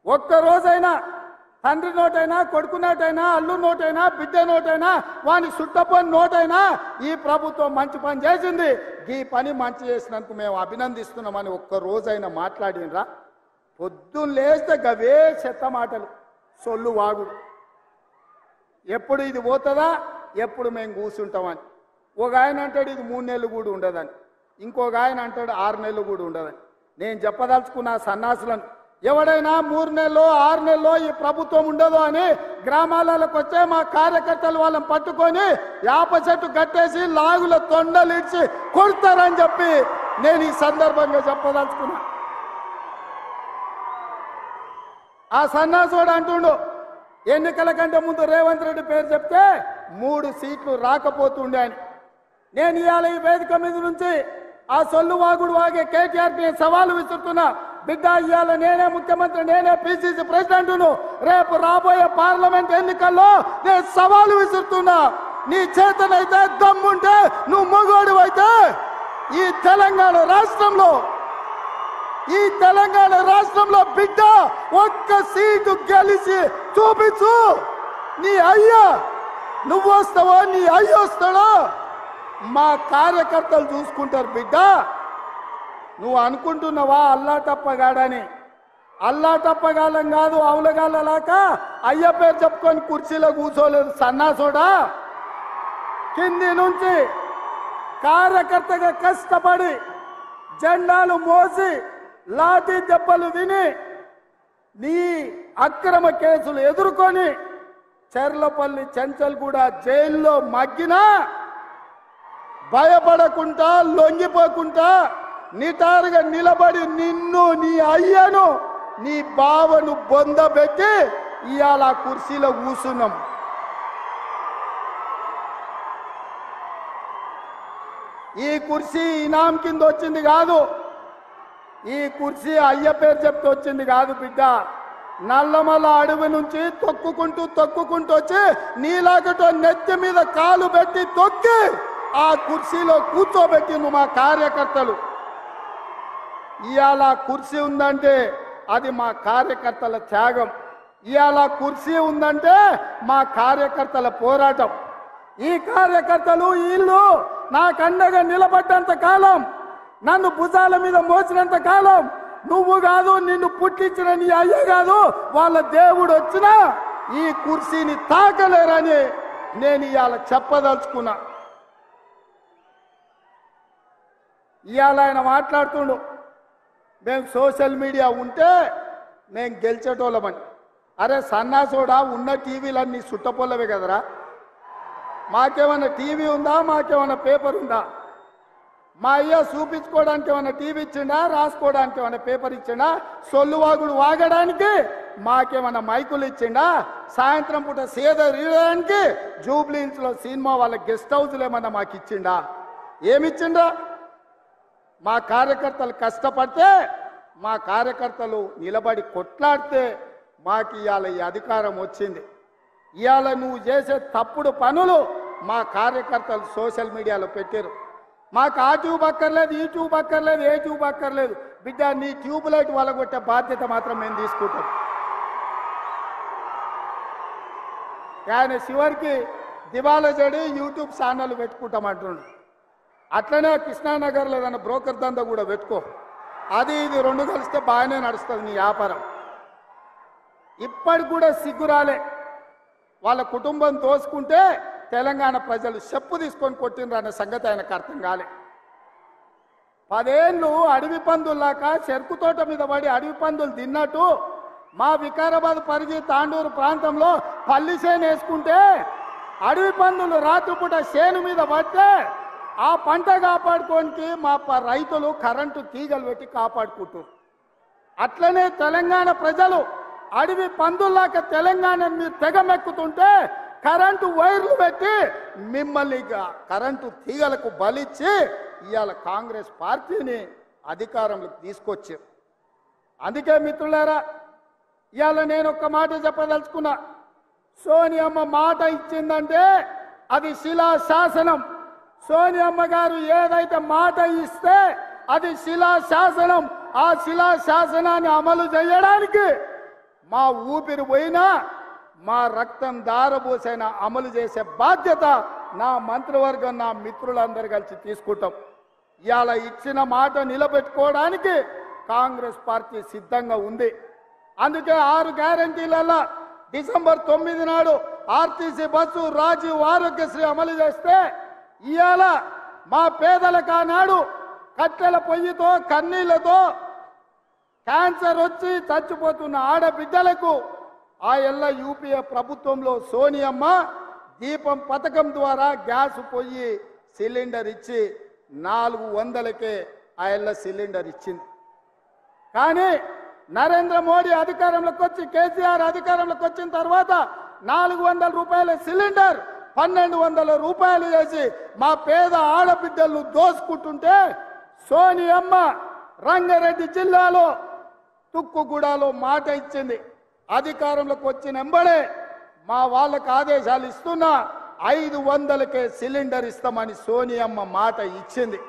ఒక్క రోజైనా తండ్రి నోటైనా, కొడుకు నోటైనా, అల్లు నోటైనా, బిడ్డ నోటైనా, వాని సుట్టపోని నోటైనా ఈ ప్రభుత్వం మంచి పని చేసింది, ఈ పని మంచి చేసినందుకు మేము అభినందిస్తున్నామని ఒక్క రోజైనా మాట్లాడినరా? పొద్దున్న లేస్తే గవే చెత్త మాటలు, సొల్లు వాగుడు. ఎప్పుడు ఇది పోతుందా, ఎప్పుడు మేము కూర్చుంటామని. ఒక ఆయన అంటాడు ఇది 3 నెలలు కూడా ఉండదని, ఇంకొక ఆయన అంటాడు 6 నెలలు కూడా ఉండదని. నేను చెప్పదలుచుకున్న సన్నాసులను, ఎవడైనా 3 నెలలో 6 నెలలో ఈ ప్రభుత్వం ఉండదు అని గ్రామాలకు వచ్చే మా కార్యకర్తలు వాళ్ళని పట్టుకొని యాప చెట్టు కట్టేసి లాగుల తొండలు ఇచ్చి కొడతారని చెప్పి నేను ఈ సందర్భంగా చెప్పదలుచుకున్నా. ఆ సన్నాసుడు అంటుండు ఎన్నికల కంటే ముందు రేవంత్ రెడ్డి పేరు చెప్తే 3 సీట్లు రాకపోతుండే అని. నేను ఇవాళ ఈ వేదిక మీద నుంచి ఆ సొల్లు వాగుడు వాగే కేటీఆర్కి నేను సవాలు విసురుతున్నా. బిడ్డ, ఇవాళ నేనే ముఖ్యమంత్రి, నేనే పిసిసి ప్రెసిడెంట్ను. రేపు రాబోయే పార్లమెంట్ ఎన్నికల్లో నేను సవాలు విసురుతున్నా. నీ చేతనైతే దమ్ముంటే, నువ్వు మగోడు అయితే ఈ తెలంగాణ రాష్ట్రంలో బిడ్డ ఒక్క సీటు గెలిచి చూపించు. నీ అయ్యా నువ్వు వస్తావో, నీ అయ్య వస్తాడో మా కార్యకర్తలు చూసుకుంటారు. బిడ్డ, నువ్వు అనుకుంటున్నావా అల్లా తప్పగాడని? అల్లా తప్పగాలం కాదు, అవులగాళ్ళలాక అయ్య పేరు చెప్పుకొని కుర్చీలో కూర్చోలేదు సన్నాసోడా. కింది నుంచి కార్యకర్తగా కష్టపడి జెండాలు మోసి లాఠీ దెబ్బలు విని నీ అక్రమ కేసులు ఎదుర్కొని చెర్లపల్లి చెంచల్గూడ జైల్లో మగ్గినా భయపడకుండా, లొంగిపోకుండా నిటారుగా నిలబడి నిన్ను, నీ అయ్యను, నీ బావను బొందబెట్టి ఇవాళ కుర్చీలో కూర్చున్నాం. ఈ కుర్చీ ఇనాం కింద వచ్చింది కాదు, ఈ కుర్చీ అయ్య పేరు చెప్తే వచ్చింది కాదు బిడ్డ. నల్లమల్ల అడవి నుంచి తొక్కుకుంటూ వచ్చి నీలాగటో నెత్తి మీద కాలు పెట్టి తొక్కి ఆ కుర్చీలో కూర్చోబెట్టింది మా కార్యకర్తలు. ఇవాళ కుర్చీ ఉందంటే అది మా కార్యకర్తల త్యాగం. ఇవాళ కుర్చీ ఉందంటే మా కార్యకర్తల పోరాటం. ఈ కార్యకర్తలు వీళ్ళు నాకు అండగా నిలబడ్డంత కాలం, నన్ను భుజాల మీద మోసినంత కాలం, నువ్వు కాదు, నిన్ను పుట్టించిన నీ అయ్య కాదు, వాళ్ళ దేవుడు వచ్చినా ఈ కుర్చీని తాకలేరని నేను ఇవాళ చెప్పదలుచుకున్నా. ఇవాళ ఆయన మాట్లాడుతుండు మేము సోషల్ మీడియా ఉంటే మేము గెలిచేటోళ్ళమని. అరే సన్నాసోడా, ఉన్న టీవీలన్నీ సుట్టపొల్లవే కదరా. మాకేమన్నా టీవీ ఉందా, మాకేమన్నా పేపర్ ఉందా? మా అయ్య చూపించుకోవడానికి ఏమన్నా టీవీ ఇచ్చిండా, రాసుకోవడానికి ఏమన్నా పేపర్ ఇచ్చిండా? సొల్లువాగుడు వాగడానికి మాకేమన్నా మైకులు ఇచ్చిండా? సాయంత్రం పూట సేద రీయడానికి జూబ్లీహిల్స్లో సినిమా వాళ్ళ గెస్ట్ హౌస్లు ఏమన్నా మాకు ఇచ్చిండా? ఏమిచ్చిండా? మా కార్యకర్తలు కష్టపడితే, మా కార్యకర్తలు నిలబడి కొట్లాడితే మాకు ఇవాళ ఈ అధికారం వచ్చింది. ఇవాళ నువ్వు చేసే తప్పుడు పనులు మా కార్యకర్తలు సోషల్ మీడియాలో పెట్టారు. మాకు ఆ ట్యూబ్ అక్కర్లేదు, ఈ ట్యూబ్ అక్కర్లేదు, ఏ ట్యూబ్ అక్కర్లేదు. బిడ్డ, నీ ట్యూబ్ లైట్ వలగొట్టే బాధ్యత మాత్రం మేము తీసుకుంటాం. ఆయన చివరికి దివాలా చెడి యూట్యూబ్ ఛానల్ పెట్టుకుంటామంటుండు. అట్లనే కృష్ణానగర్లో ఏదైనా బ్రోకర్ దందా కూడా పెట్టుకో. అది ఇది 2 కలిస్తే బాగానే నడుస్తుంది నీ వ్యాపారం. ఇప్పటికి కూడా సిగ్గురాలే. వాళ్ళ కుటుంబం తోసుకుంటే తెలంగాణ ప్రజలు చెప్పు తీసుకొని కొట్టినరు అనే సంగతి ఆయనకు అర్థం కాలే. 10 ఏళ్ళు అడవి పందుల్లాక చెరుకు తోట మీద పడి అడవి పందులు తిన్నట్టు మా వికారాబాద్ పరిగి తాండూరు ప్రాంతంలో పల్లి చేను వేసుకుంటే అడవి పందులు రాత్రిపూట చేను మీద పడితే ఆ పంట కాపాడుకోనికి మా రైతులు కరెంటు తీగలు పెట్టి కాపాడుకుంటారు. అట్లనే తెలంగాణ ప్రజలు అడవి పందుల్లాక తెలంగాణ మీరు తెగమెక్కుతుంటే కరెంటు వైర్లు పెట్టి మిమ్మల్ని కరెంటు తీగలకు బలిచ్చి ఇవాళ కాంగ్రెస్ పార్టీని అధికారంలోకి తీసుకొచ్చారు. అందుకే మిత్రులారా, ఇవాళ నేను ఒక్క మాట చెప్పదలుచుకున్నా. సోనియమ్మ మాట ఇచ్చిందంటే అది శిలాశాసనం. సోనియమ్మ గారు ఏదైతే మాట ఇస్తే అది శిలాశాసనం. ఆ శిలాశాసనాన్ని అమలు చేయడానికి మా ఊపిరి పోయినా మా రక్తం దారబోసైనా అమలు చేసే బాధ్యత నా మంత్రివర్గం నా మిత్రులందరూ కలిసి తీసుకుంటాం. ఇవాళ ఇచ్చిన మాట నిలబెట్టుకోవడానికి కాంగ్రెస్ పార్టీ సిద్ధంగా ఉంది. అందుకే 6 గ్యారంటీలలో డిసెంబర్ 9 నాడు ఆర్టీసీ బస్సు, రాజీవ్ ఆరోగ్యశ్రీ అమలు చేస్తే ఇవాళ మా పేదలకు ఆనాడు కట్టెల పొయ్యితో కన్నీళ్లతో క్యాన్సర్ వచ్చి చచ్చిపోతున్న ఆడబిడ్డలకు ఆ ఎల్ల యూపీఏ ప్రభుత్వంలో సోనియమ్మ దీపం పథకం ద్వారా గ్యాస్ పొయ్యి సిలిండర్ ఇచ్చి 400కే ఆ ఎల్ల సిలిండర్ ఇచ్చింది. కానీ నరేంద్ర మోడీ అధికారంలోకి వచ్చి కేసీఆర్ అధికారంలోకి వచ్చిన తర్వాత 400 రూపాయల సిలిండర్ 1200 రూపాయలు చేసి మా పేద ఆడబిడ్డలను దోసుకుంటుంటే సోనియమ్మ రంగారెడ్డి జిల్లాలో తుక్కుగూడలో మాట ఇచ్చింది. అధికారంలోకి వచ్చిన వెంబడే మా వాళ్ళకు ఆదేశాలు ఇస్తున్నా 500కే సిలిండర్ ఇస్తామని సోనియమ్మ మాట ఇచ్చింది.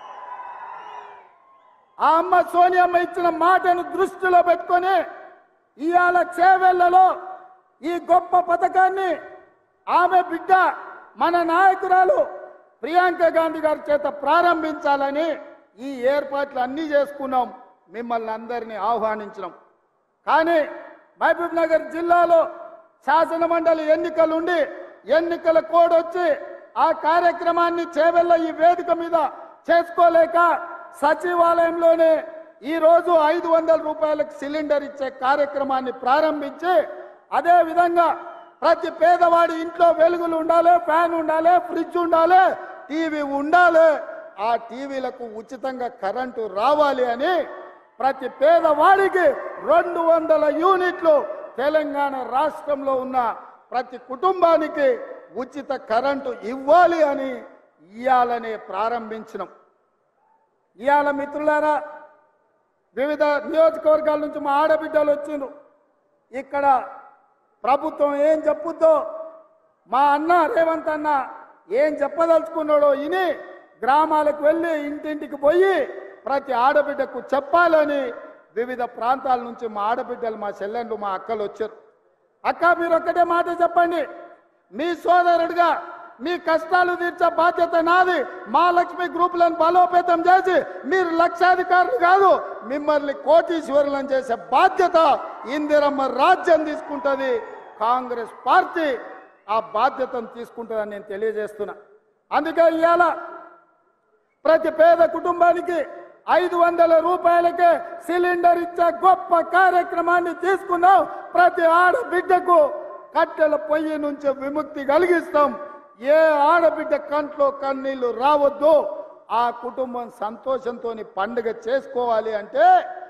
ఆ అమ్మ సోనియమ్మ ఇచ్చిన మాటను దృష్టిలో పెట్టుకొని ఇవాళ చేవెళ్లలో ఈ గొప్ప పథకాన్ని ఆమె బిడ్డ మన నాయకురాలు ప్రియాంక గాంధీ గారి చేత ప్రారంభించాలని ఈ ఏర్పాట్లు అన్నీ చేసుకున్నాం. మిమ్మల్ని అందరినీ ఆహ్వానించినాం. కానీ మహబూబ్ నగర్ జిల్లాలో శాసన మండలి ఎన్నికలుండి ఎన్నికల కోడ్ వచ్చి ఆ కార్యక్రమాన్ని చేవెళ్ళ ఈ వేదిక మీద చేసుకోలేక సచివాలయంలోనే ఈ రోజు 500 రూపాయలకు సిలిండర్ ఇచ్చే కార్యక్రమాన్ని ప్రారంభించి అదే విధంగా ప్రతి పేదవాడి ఇంట్లో వెలుగులు ఉండాలి, ఫ్యాన్ ఉండాలి, ఫ్రిడ్జ్ ఉండాలి, టీవీ ఉండాలి. ఆ టీవీలకు ఉచితంగా కరెంటు రావాలి అని ప్రతి పేదవాడికి 200 యూనిట్లు తెలంగాణ రాష్ట్రంలో ఉన్న ప్రతి కుటుంబానికి ఉచిత కరెంటు ఇవ్వాలి అని ఇయాలనే ప్రారంభించినాం. ఇవాళ మిత్రులారా వివిధ నియోజకవర్గాల నుంచి మా ఆడబిడ్డలు వచ్చిండ్రు. ఇక్కడ ప్రభుత్వం ఏం చెప్పుద్దో మా అన్న రేవంత్ అన్న ఏం చెప్పదలుచుకున్నాడో ఇని గ్రామాలకు వెళ్ళి ఇంటింటికి పోయి ప్రతి ఆడబిడ్డకు చెప్పాలని వివిధ ప్రాంతాల నుంచి మా ఆడబిడ్డలు, మా చెల్లెండ్లు, మా అక్కలు వచ్చారు. అక్క మీరు ఒక్కటే మాట చెప్పండి, మీ సోదరుడిగా మీ కష్టాలు తీర్చే బాధ్యత నాది. మా లక్ష్మి గ్రూపులను బలోపేతం చేసి మీరు లక్షాధికారులు కాదు, మిమ్మల్ని కోటీశ్వరులను చేసే బాధ్యత ఇందిరమ్మ రాజ్యం తీసుకుంటుంది. కాంగ్రెస్ పార్టీ ఆ బాధ్యతను తీసుకుంటుందని నేను తెలియజేస్తున్నా. అందుకే ఇవాళ ప్రతి పేద కుటుంబానికి 500 రూపాయలకే సిలిండర్ ఇచ్చే గొప్ప కార్యక్రమాన్ని తీసుకున్నాం. ప్రతి ఆడబిడ్డకు కట్టెల పొయ్యి నుంచి విముక్తి కలిగిస్తాం. ఏ ఆడబిడ్డ కంట్లో కన్నీళ్లు రావద్దు, ఆ కుటుంబం సంతోషంతో పండుగ చేసుకోవాలి అంటే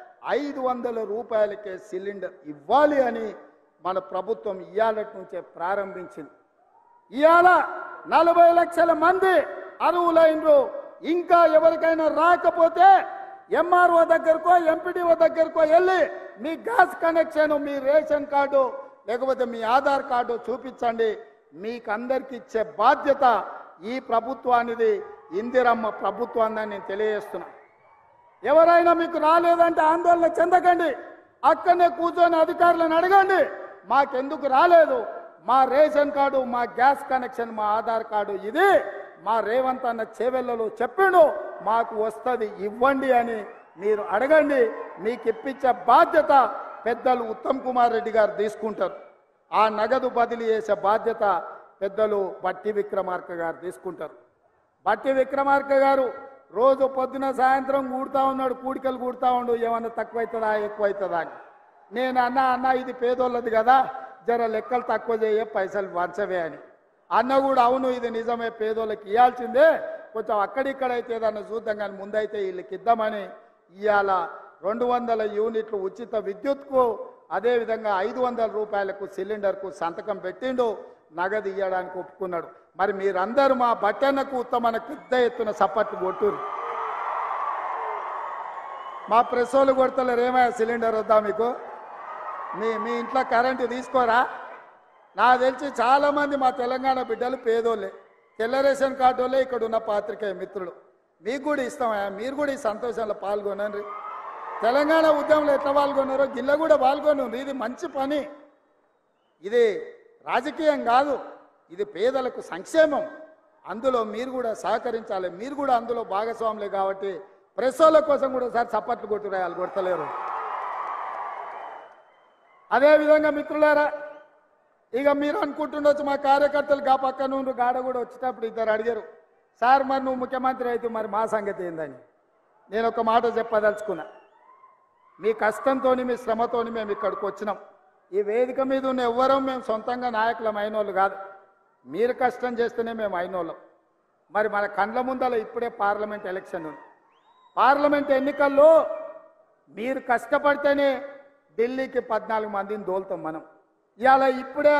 500 రూపాయలకే సిలిండర్ ఇవ్వాలి అని మన ప్రభుత్వం ఇయాలటి నుంచే ప్రారంభించింది. ఇవాళ 40 లక్షల మంది అర్హులైనరు. ఇంకా ఎవరికైనా రాకపోతే ఎంఆర్ఓ దగ్గరకో ఎంపీడీఓ దగ్గరకో వెళ్ళి మీ గ్యాస్ కనెక్షన్, మీ రేషన్ కార్డు లేకపోతే మీ ఆధార్ కార్డు చూపించండి. మీకు అందరికి ఇచ్చే బాధ్యత ఈ ప్రభుత్వానిది, ఇందిరమ్మ ప్రభుత్వాన్ని నేను తెలియజేస్తున్నా. ఎవరైనా మీకు రాలేదంటే ఆందోళన చెందకండి, అక్కడనే కూర్చొని అధికారులను అడగండి, మాకెందుకు రాలేదు, మా రేషన్ కార్డు, మా గ్యాస్ కనెక్షన్, మా ఆధార్ కార్డు ఇది మా రేవంత్ అన్న చేవెళ్లలో చెప్పిండు, మాకు వస్తుంది ఇవ్వండి అని మీరు అడగండి. మీకు ఇప్పించే బాధ్యత పెద్దలు ఉత్తమ్ కుమార్ రెడ్డి గారు తీసుకుంటారు. ఆ నగదు బదిలీ చేసే బాధ్యత పెద్దలు బట్టి విక్రమార్క గారు తీసుకుంటారు. బట్టి విక్రమార్క గారు రోజు పొద్దున సాయంత్రం కూడుతూ ఉన్నాడు, కూడికలు కూడుతూ ఉండు, ఏమన్నా తక్కువైతుందా ఎక్కువైతుందా అని. నేను అన్న ఇది పేదోళ్ళది కదా, జర లెక్కలు తక్కువ చేయ, పైసలు వంచవే అని. అన్న కూడా అవును ఇది నిజమే, పేదోళ్ళకి ఇవ్వాల్సిందే, కొంచెం అక్కడిక్కడైతే ఏదన్నా చూద్దాం కానీ ముందైతే వీళ్ళకి ఇద్దామని ఇవాళ 200 యూనిట్లు ఉచిత విద్యుత్కు, అదేవిధంగా 500 రూపాయలకు సిలిండర్కు సంతకం పెట్టిండు, నగదు ఇవ్వడానికి ఒప్పుకున్నాడు. మరి మీరందరూ మా బట్టన్నకు ఉత్తమన పెద్ద ఎత్తున సపోర్ట్ కొట్టురు. మా ప్రెస్ వాళ్ళు కొడతలేరు, ఏమయ్యా సిలిండర్ వద్దా మీకు, మీ ఇంట్లో కరెంటు తీసుకోరా? నాకు తెలిసి చాలామంది మా తెలంగాణ బిడ్డలు పేదోళ్ళే, తెల్ల రేషన్ కార్డు వాళ్ళే ఇక్కడ ఉన్న పాత్రికేయ మిత్రులు. మీకు కూడా ఇస్తామయ్యా, మీరు కూడా ఈ సంతోషంలో పాల్గొనండి. తెలంగాణ ఉద్యమంలో ఎట్లా పాల్గొన్నారో గిల్ల కూడా పాల్గొన్నారు. ఇది మంచి పని, ఇది రాజకీయం కాదు, ఇది పేదలకు సంక్షేమం. అందులో మీరు కూడా సహకరించాలి, మీరు కూడా అందులో భాగస్వాములే. కాబట్టి ప్రెస్ వాళ్ళ కోసం కూడా సార్ చప్పట్లు కొట్టురాయాలి, కొడతలేరు. అదేవిధంగా మిత్రులారా, ఇక మీరు అనుకుంటుండొచ్చు మా కార్యకర్తలు గా పక్క నుండి గాడ కూడా వచ్చేటప్పుడు ఇద్దరు అడిగారు, సార్ మరి నువ్వు ముఖ్యమంత్రి అయితే మరి మా సంగతి ఏందని. నేను ఒక మాట చెప్పదలుచుకున్నా, మీ కష్టంతో మీ శ్రమతో మేము ఇక్కడికి వచ్చినాం. ఈ వేదిక మీద ఉన్న ఎవ్వరూ మేము సొంతంగా నాయకులం అయినోళ్ళు కాదు, మీరు కష్టం చేస్తేనే మేము అయినోళ్ళం. మరి మన కండ్ల ముందల ఇప్పుడే పార్లమెంట్ ఎలక్షన్ ఉంది. పార్లమెంట్ ఎన్నికల్లో మీరు కష్టపడితేనే ఢిల్లీకి 14 మందిని దోలుతాం మనం. ఇవాళ ఇప్పుడే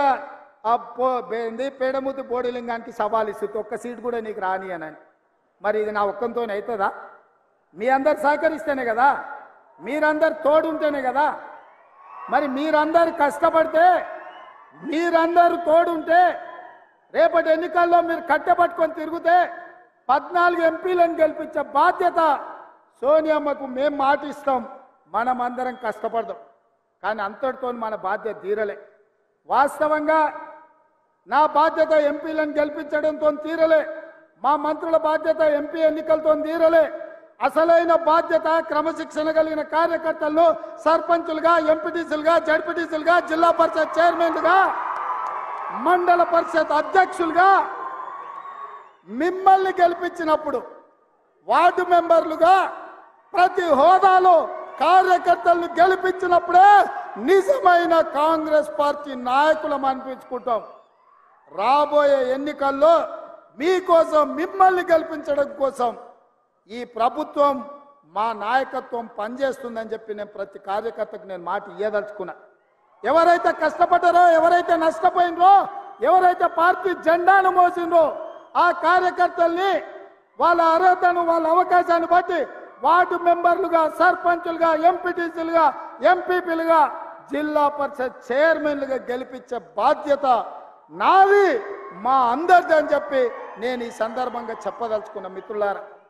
పేడముద్దు బోడిలింగానికి సవాల్ ఇస్తుంది, ఒక్క సీటు కూడా నీకు రాని అని. మరి ఇది నా ఒక్కంతో అవుతుందా? మీ అందరు సహకరిస్తేనే కదా, మీరందరు తోడుంటేనే కదా. మరి మీరందరు కష్టపడితే, మీరందరూ తోడుంటే, రేపటి ఎన్నికల్లో మీరు కట్టెపట్టుకొని తిరిగితే 14 ఎంపీలను గెలిపించే బాధ్యత సోనియమ్మకు మేము మాటిస్తాం. మనం అందరం కష్టపడదాం. కానీ అంతటితో మన బాధ్యత తీరలే. వాస్తవంగా నా బాధ్యత ఎంపీలను గెలిపించడంతో తీరలే, మా మంత్రుల బాధ్యత ఎంపీ ఎన్నికలతో తీరలే. అసలైన బాధ్యత క్రమశిక్షణ కలిగిన కార్యకర్తలను సర్పంచులుగా, ఎంపీటీసీలుగా, జడ్పీటీసీలుగా, జిల్లా పరిషత్ చైర్మన్లుగా, మండల పరిషత్ అధ్యక్షులుగా మిమ్మల్ని గెలిపించినప్పుడు వార్డు మెంబర్లుగా ప్రతి హోదాలో కార్యకర్తలను గెలిపించినప్పుడే నిజమైన కాంగ్రెస్ పార్టీ నాయకులం అనిపించుకుంటాం. రాబోయే ఎన్నికల్లో మీకోసం, మిమ్మల్ని గెలిపించడం కోసం ఈ ప్రభుత్వం, మా నాయకత్వం పనిచేస్తుందని చెప్పి నేను ప్రతి కార్యకర్తకు నేను మాట ఇయ్యదలుచుకున్నా. ఎవరైతే కష్టపడ్డారో, ఎవరైతే నష్టపోయినరో, ఎవరైతే పార్టీ జెండాను మోసిండ్రో ఆ కార్యకర్తల్ని వాళ్ళ అర్హతను, వాళ్ళ అవకాశాన్ని బట్టి వార్డు మెంబర్లుగా, సర్పంచులుగా, ఎంపీటీసీలుగా, ఎంపీపీలుగా, జిల్లా పరిషత్ చైర్మన్లుగా గెలిపించే బాధ్యత నాది, మా అందరిది అని చెప్పి నేను ఈ సందర్భంగా చెప్పదలుచుకున్న. మిత్రులారా,